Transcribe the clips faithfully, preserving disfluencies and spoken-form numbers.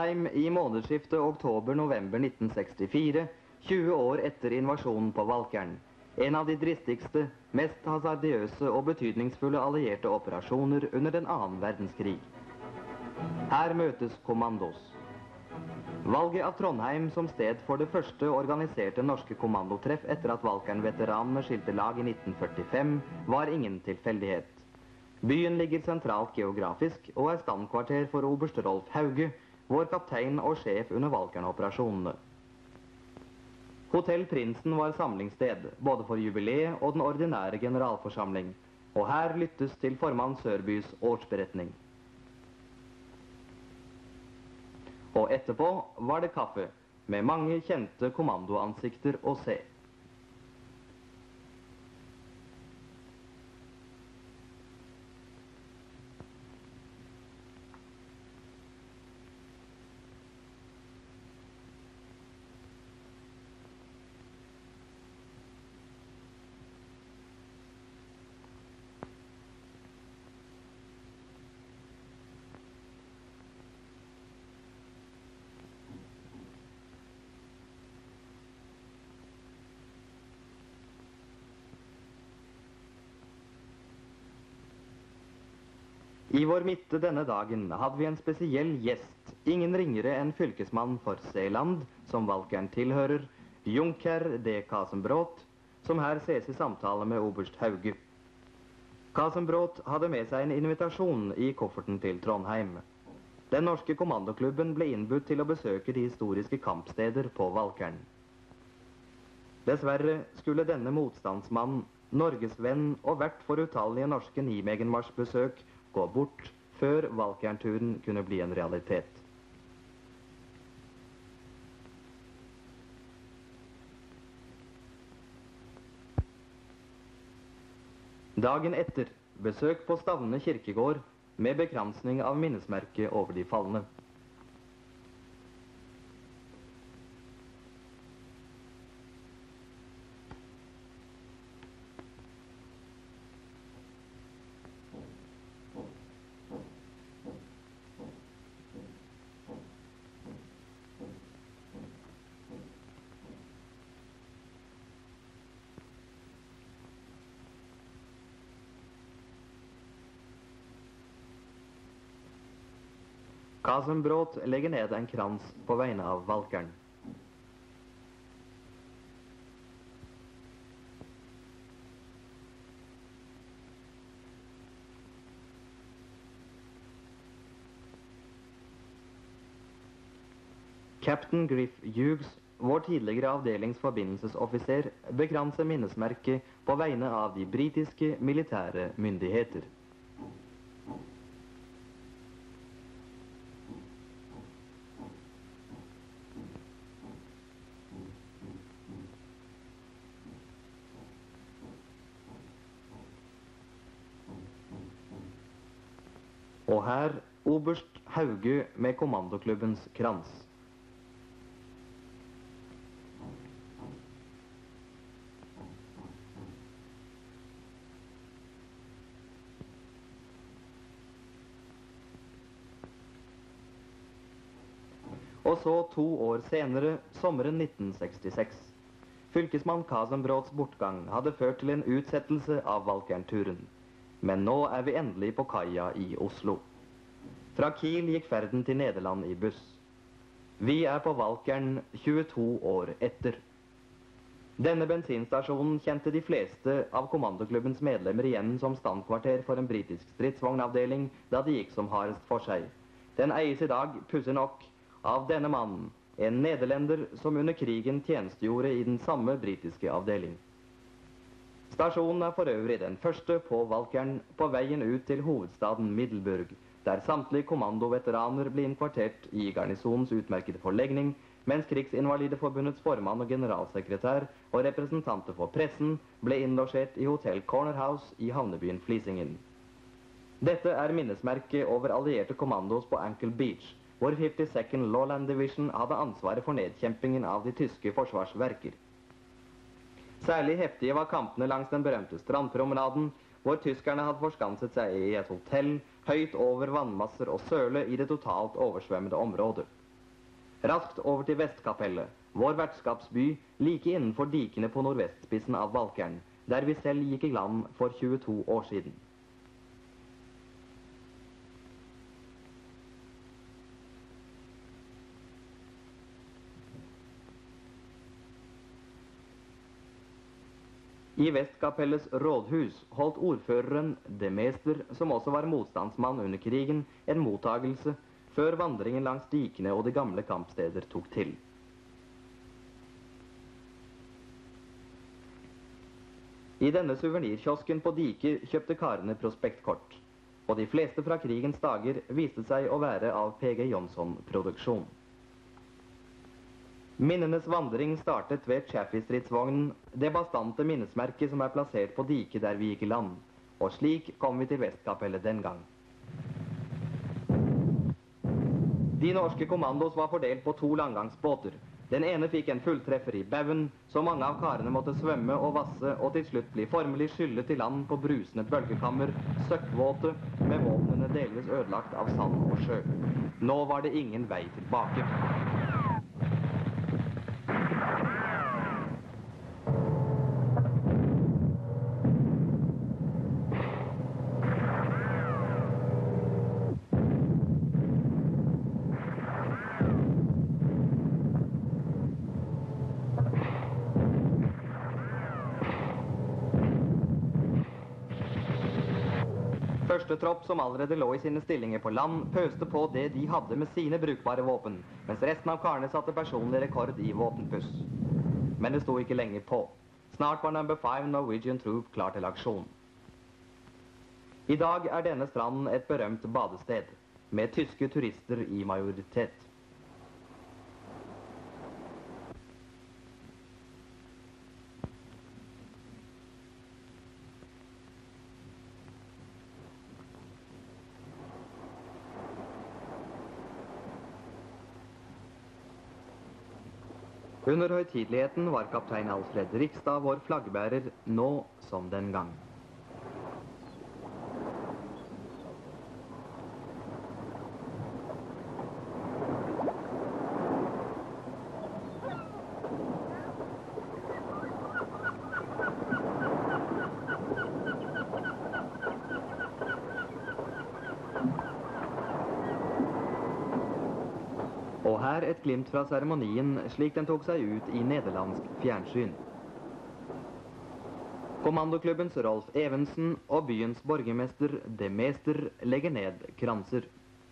Trondheim i månedsskiftet oktober-november nitten sekstifire, tjue år etter invasjonen på Valkern. En av de dristigste, mest hasardiøse og betydningsfulle allierte operasjoner under den annen verdenskrig. Her møtes kommandos. Valget av Trondheim som sted for det første organiserte norske kommandotreff etter at Valkern-veteranene skilte lag i nitten førtifem, var ingen tilfeldighet. Byen ligger sentralt geografisk og er standkvarter for oberst Rolf Hauge, vår kaptein og sjef under Valkern-operasjonene. Hotell Prinsen var samlingssted, både for jubileet og den ordinære generalforsamling, og her lyttes til formann Sørbys årsberetning. Og etterpå var det kaffe, med mange kjente kommandoansikter å se. I vår midte denne dagen hadde vi en spesiell gjest, ingen ringere enn fylkesmann for Seeland, som Valkern tilhører, Junker D. Kasenbrot, som her ses i samtale med oberst Hauge. Kasenbrot hadde med seg en invitasjon i kofferten til Trondheim. Den norske kommandoklubben ble innbudt til å besøke de historiske kampsteder på Valkern. Dessverre skulle denne motstandsmann, Norgesvenn og vert for utallige norske Nijmegen-marsjbesøk, gå bort før Valkern-turen kunne bli en realitet. Dagen etter, besøk på Stavne kirkegård med bekransning av minnesmerket over de falne. Kasenbrot legger ned en krans på vegne av Valkern. Captain Griff Hughes, vår tidligere avdelingsforbindelsesoffiser, bekranser minnesmerket på vegne av de britiske militære myndigheter. Og her oberst Hauge med kommandoklubbens krans. Og så to år senere, sommeren nitten sekstiseks. Fylkesmann Kasenbrots bortgang hadde ført til en utsettelse av Valkern-turen. Men nå er vi endelig på kaia i Oslo. Fra Kiel gikk ferden til Nederland i buss. Vi er på Valkern tjueto år etter. Denne bensinstasjonen kjente de fleste av kommandoklubbens medlemmer igjen som standkvarter for en britisk stridsvognavdeling da de gikk som hardest for seg. Den eies i dag, pussig nok, av denne mannen, en nederlender som under krigen tjenestegjorde i den samme britiske avdeling. Stasjonen er for øvrig den første på Valkern på veien ut til hovedstaden Middelburg, der samtlige kommandoveteraner ble innkvartert i garnisonens utmerkede forlegning, mens Krigsinvalideforbundets formann og generalsekretær og representanter for pressen ble innlosjert i hotell Corner House i havnebyen Flisingen. Dette er minnesmerket over allierte kommandos på Ankle Beach, hvor femtisecond Lowland Division hadde ansvaret for nedkjempingen av de tyske forsvarsverker. Særlig heftige var kampene langs den berømte strandpromenaden, hvor tyskerne hadde forskanset seg i et hotell høyt over vannmasser og søle i det totalt oversvømmede området. Raskt over til Vestkapellet, vår vertskapsby, like innenfor dikene på nordvestspissen av Valkeren, der vi selv gikk i land for tjueto år siden. I Vestkapellets rådhus holdt ordføreren de Meester, som også var motstandsmann under krigen, en mottagelse før vandringen langs dikene og de gamle kampsteder tok til. I denne suvenirkiosken på diket kjøpte karene prospektkort, og de fleste fra krigens dager viste seg å være av P G Jonsson-produksjon. Minnenes vandring startet ved Chaffee-stridsvognen, det bastante minnesmerket som er plassert på diket der vi gikk i land, og slik kom vi til Vestkapellet den gang. De norske kommandos var fordelt på to langgangsbåter. Den ene fikk en fulltreffer i bauen, så mange av karene måtte svømme og vasse, og til slutt bli formelig skyllet til land på brusende bølgekammer, søkkvåte, med våpnene delvis ødelagt av sand og sjø. Nå var det ingen vei tilbake. Første tropp, som allerede lå i sine stillinger på land, pøste på det de hadde med sine brukbare våpen, mens resten av karene satte personlig rekord i våpenpuss. Men det sto ikke lenge på. Snart var number five Norwegian Troop klar til aksjon. I dag er denne stranden et berømt badested, med tyske turister i majoritet. Under høytideligheten var kaptein Alfred Rikstad vår flaggbærer, nå som den gang. Og her et glimt fra seremonien slik den tok seg ut i nederlandsk fjernsyn. Kommandoklubbens Rolf Evensen og byens borgermester de Meester legger ned kranser.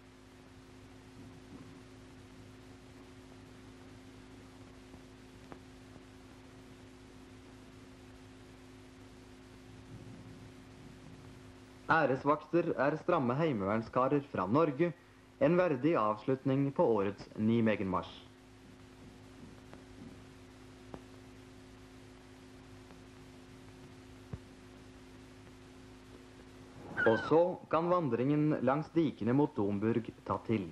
Æresvakter er stramme heimevernskarer fra Norge, en verdig avslutning på årets Nijmegenmarsj. Og så kan vandringen langs dikene mot Domburg ta til.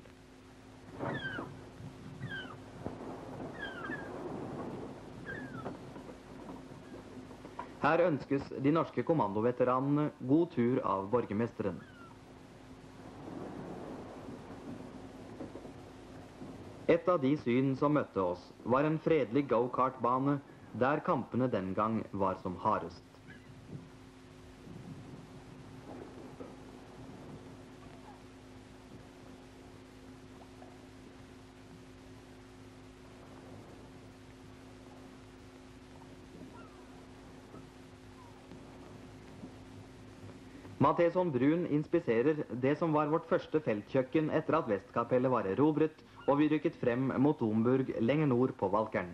Her ønskes de norske kommandoveteranene god tur av borgermesteren. Et av de syn som møtte oss var en fredelig go-kart-bane der kampene den gang var som hardest. Matheson Brun inspiserer det som var vårt første feltkjøkken etter at Vestkapellet var erobret, og vi rykket frem mot Domburg lenger nord på Valkeren.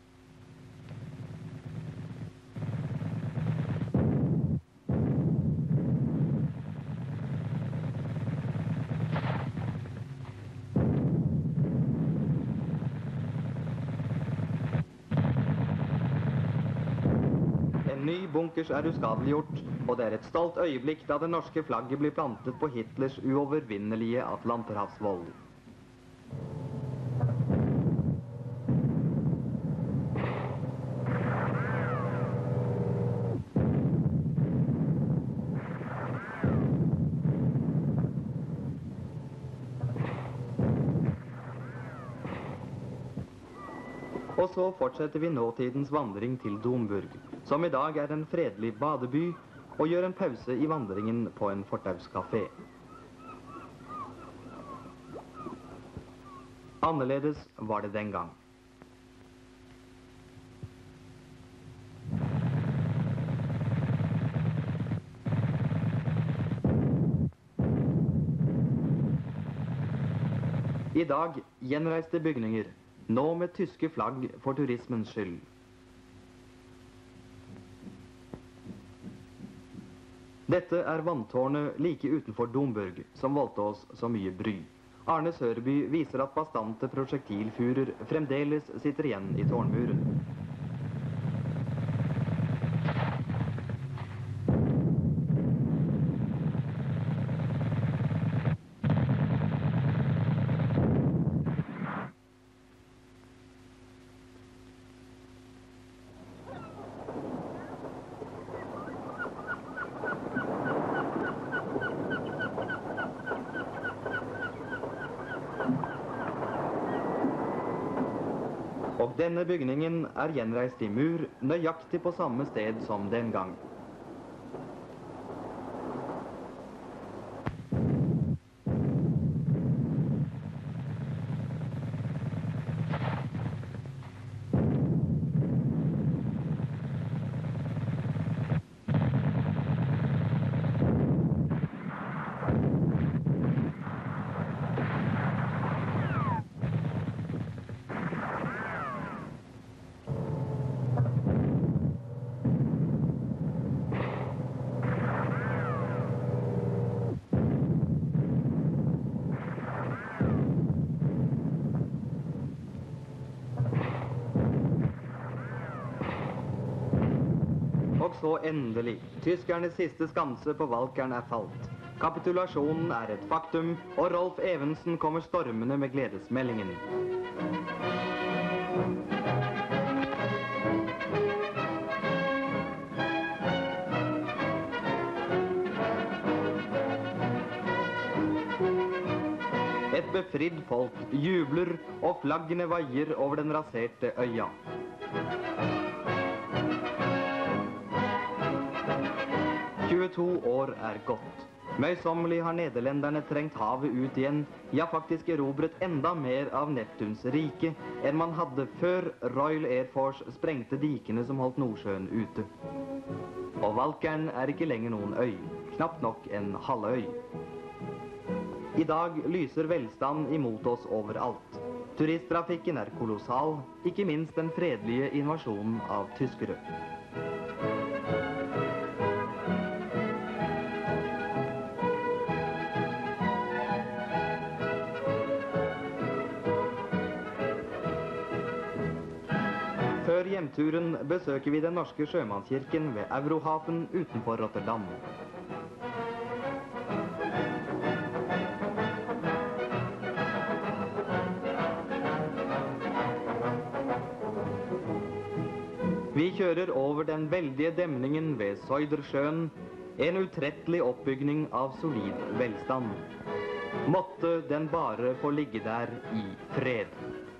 En ny bunkers er uskadeliggjort, og det er et stolt øyeblikk da det norske flagget blir plantet på Hitlers uovervinnelige Atlanterhavsvoll. Og så fortsetter vi nåtidens vandring til Domburg, som i dag er en fredelig badeby, og gjør en pause i vandringen på en fortauskafé. Annerledes var det den gang. I dag gjenreiste bygninger, nå med tyske flagg for turismens skyld. Dette er vanntårnet like utenfor Domburg, som voldte oss så mye bry. Arne Sørby viser at bastante prosjektilfurer fremdeles sitter igjen i tårnmuren. Og denne bygningen er gjenreist i mur, nøyaktig på samme sted som den gang. Og så endelig, tyskernes siste skanse på Valkern er falt. Kapitulasjonen er et faktum, og Rolf Evensen kommer stormende med gledesmeldingen. Et befridd folk jubler, og flaggene vaier over den raserte øya. tjueto år er gått. Møysommelig har nederlenderne trengt havet ut igjen, ja faktisk erobret enda mer av Neptuns rike enn man hadde før Royal Air Force sprengte dikene som holdt Nordsjøen ute. Og Valkern er ikke lenger noen øy, knapt nok en halvøy. I dag lyser velstand imot oss overalt. Turisttrafikken er kolossal, ikke minst den fredelige invasjonen av tyskere. Før hjemturen besøker vi den norske sjømannskirken ved Eurohafen utenfor Rotterdam. Vi kjører over den veldige demningen ved Søydersjøen, en utrettelig oppbygning av solid velstand. Måtte den bare få ligge der i fred.